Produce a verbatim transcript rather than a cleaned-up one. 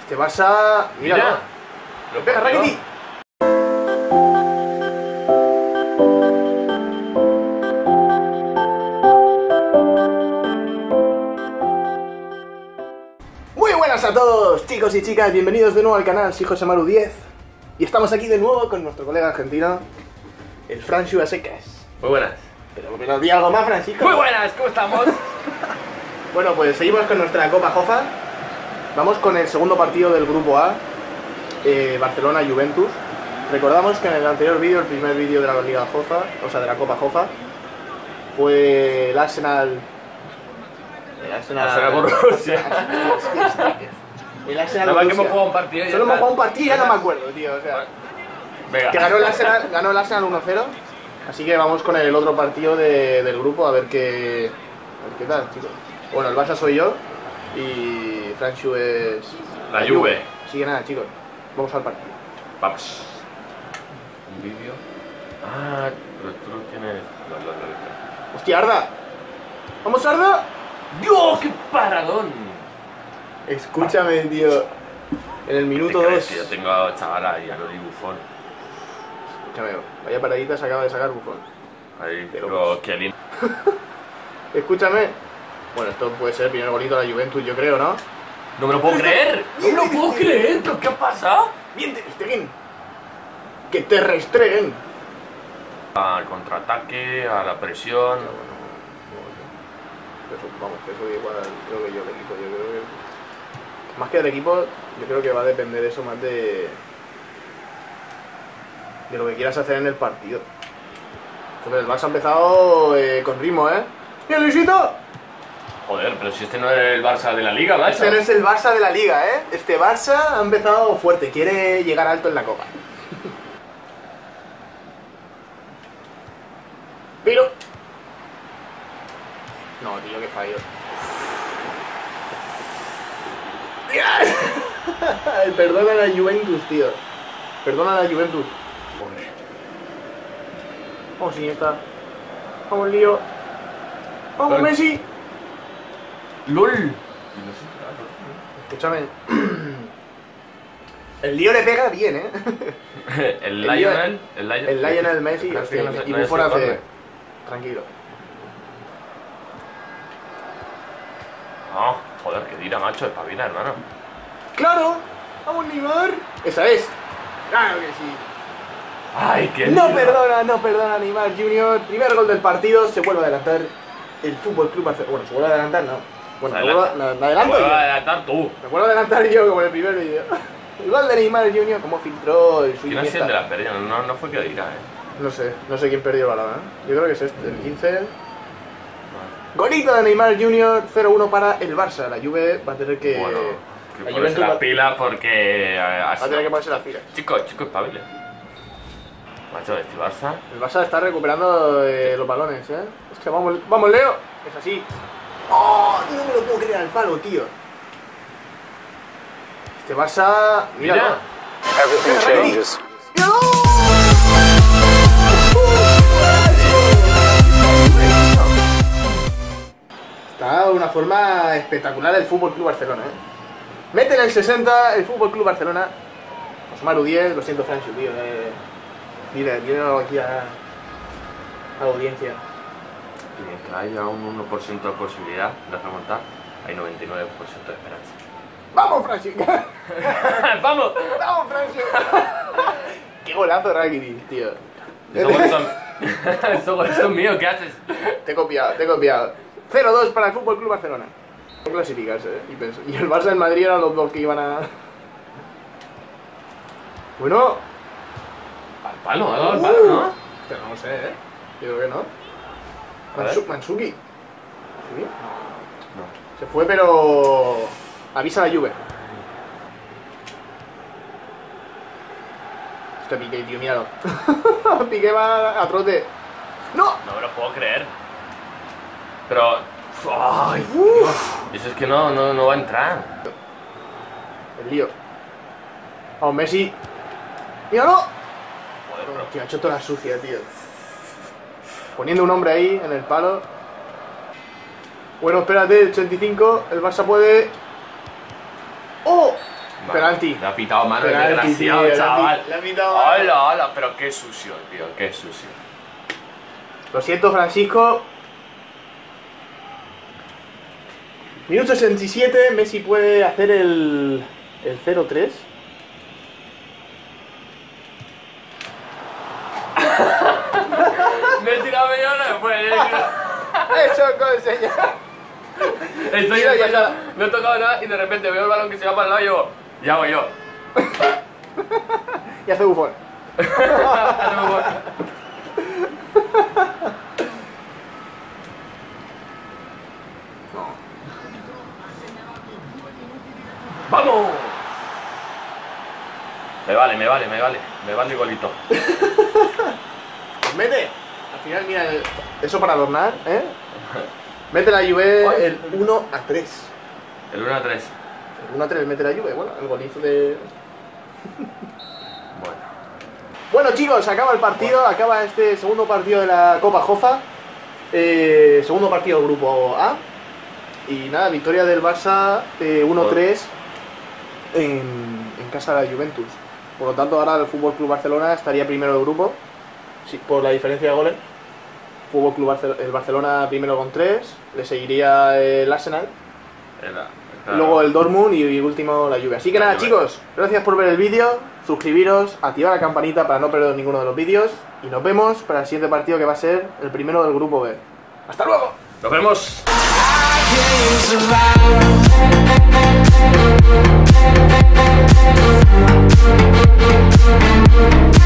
Este Barça... Mira, Mira. Lo pega Rakitic. Muy buenas a todos, chicos y chicas. Bienvenidos de nuevo al canal. Soy José Maru diez. Y estamos aquí de nuevo con nuestro colega argentino, el Franchu a secas. Muy buenas. Pero que nos diga algo más, Francisco. Muy buenas, ¿cómo estamos? Bueno, pues seguimos con nuestra Copa Jofa. Vamos con el segundo partido del grupo A, eh, Barcelona-Juventus. Recordamos que en el anterior vídeo, el primer vídeo de la Liga Jofa, o sea de la Copa Jofa, fue el Arsenal... El Arsenal... Arsenal con Rusia. El Arsenal Nada más con que hemos Rusia. jugado un partido y Solo ya hemos está. jugado un partido y ya no me acuerdo, tío, o sea... Venga. Que ganó el Arsenal, ganó el Arsenal uno cero. Así que vamos con el otro partido de, del grupo a ver qué... A ver qué tal, chicos. Bueno, el Barça soy yo y Franchu es... La Juve. Así que nada, chicos, vamos al partido. Vamos. Un vídeo. Ah, pero tú no tienes... No, no, no, no. ¡Hostia, Arda! ¡Vamos, Arda! ¡Dios, qué paradón! Escúchame, tío. En el minuto ¿Te crees dos... que yo tengo a Chavala y a Loli Buffon? Escúchame, vaya paradita se acaba de sacar Buffon. Ahí, Pero pero pues- qué lindo. Escúchame. Bueno, esto puede ser el primer golito de la Juventus, yo creo, ¿no? ¡No me lo puedo creer! ¡No me lo puedo creer! ¿Pero qué ha pasado? ¡Bien, Ter Stegen! ¡Que te restreguen! Al contraataque, a la presión. Eso, vamos, que eso igual creo que yo el equipo, yo creo que... Más que del equipo, yo creo que va a depender eso más de... De lo que quieras hacer en el partido. Entonces, el Barça ha empezado eh, con ritmo, ¿eh? ¡Bien, Luisito! Joder, pero si este no es el Barça de la Liga, macho. Este no es el Barça de la Liga, ¿eh? Este Barça ha empezado fuerte, quiere llegar alto en la Copa. Pero... No, tío, que fallo. Perdona a la Juventus, tío. Perdona a la Juventus. Joder. Vamos, Iniesta. Vamos, Lío. Vamos, Vale. Messi. ¡Lol! Escúchame. El Lío le pega bien, ¿eh? El El Lionel, el Lionel, El Lionel Messi Parece que no sé- y no sé Buffon si hace... corre. Tranquilo. No, joder, que tira, macho, espabila, hermano. ¡Claro! ¡Vamos, Neymar! ¡Esa es! ¡Claro que sí! ¡Ay, qué No lindo! perdona, no perdona Neymar Junior. Primer gol del partido, se vuelve a adelantar el Fútbol Club Barcelona. Bueno, se vuelve a adelantar, no. Bueno, me, vuelvo a- me, me adelanto Vuelve a yo. adelantar tú. Me vuelvo a adelantar yo como en el primer vídeo. El gol de Neymar Junior, cómo filtró el ¿Quién ha sido el de la pérdida? No, no fue que dirá, eh. No sé, no sé quién perdió el balón, ¿eh? Yo creo que es este, el quince. Golito de Neymar Junior, cero uno para el Barça. La Juve va a tener que... Bueno, la que ponerse Juventus las va, pilas porque... eh, va a así- tener que ponerse las pilas. Chicos, chicos, espabile. Macho, este Barça... El Barça está recuperando eh, los balones, ¿eh? Hostia, vamos, vamos, Leo. Es así. ¡Oh! No me lo puedo creer al palo, tío. Este Barça... Mira. Míralo. Everything Mira, Rakitic. changes. ¡Míralo! Está de una forma espectacular el Fútbol Club Barcelona, ¿eh? Mete en el sesenta el Fútbol Club Barcelona. Osmaru diez, lo siento, Franchu, tío. Eh, dile, dile aquí a, a la audiencia. Que haya un uno por ciento de posibilidad de remontar, hay noventa y nueve por ciento de esperanza. ¡Vamos, Franchu! ¡Vamos! ¡Vamos, Franchu! ¡Qué golazo, Rakitic, tío! Estos goles son... Estos goles son míos, ¿qué haces? Te he copiado, te he copiado. cero dos para el Fútbol Club Barcelona. No clasificarse, ¿eh? Y, penso- y el Barça y el Madrid eran los dos que iban a... Bueno... Al palo, ha dado al palo, ¿no? Pero no sé, ¿eh? Yo creo que no. A ver. Mansu- Mansuki. ¿Sí? No. Se fue, pero... Avisa a la Juve. Este Piqué, tío, míralo. Piqué va a trote. ¡No! No me lo puedo creer. Pero... ¡Ay, Dios! Eso es que no, no, no va a entrar. El lío. Vamos, Messi. ¡Míralo! Joder, bro. Tío, ha hecho toda la sucia, tío. Poniendo un hombre ahí, en el palo. Bueno, espérate, ochenta y cinco. El Barça puede... ¡Oh! Penalti. Le ha pitado mano el Penalti, desgraciado, tío, le ha chaval. pi- le ha pitado mano. Hola, hola, pero qué sucio, tío, qué sucio. Lo siento, Francisco. Minuto sesenta y siete, Messi puede hacer el, el cero tres. Me he tirado media hora después. Eso, conseñor. Estoy Mira, ya en está. no he tocado nada y de repente veo el balón que se va para el lado y digo, ya hago yo. Y hace bufón. ¡Vamos! Me vale, me vale, me vale. Me vale igualito. Pues mete. Al final, mira, el- eso para adornar, ¿eh? Mete la Juve el uno a tres. El uno a tres. El uno a tres mete la Juve, bueno, el golizo de... Bueno. Bueno, chicos, acaba el partido, acaba este segundo partido de la Copa Jofa. Eh, segundo partido del grupo A. Y nada, victoria del Barça eh, uno tres en, en casa de la Juventus. Por lo tanto, ahora el F C Barcelona estaría primero del grupo, sí, por la diferencia de goles. F C Barcelona, el Barcelona primero con tres, le seguiría el Arsenal, Era, claro. luego el Dortmund y, y último la Juve. Así que La nada, Juve. chicos, gracias por ver el vídeo, suscribiros, activar la campanita para no perder ninguno de los vídeos y nos vemos para el siguiente partido que va a ser el primero del grupo B. ¡Hasta luego! Nos vemos. I can't survive.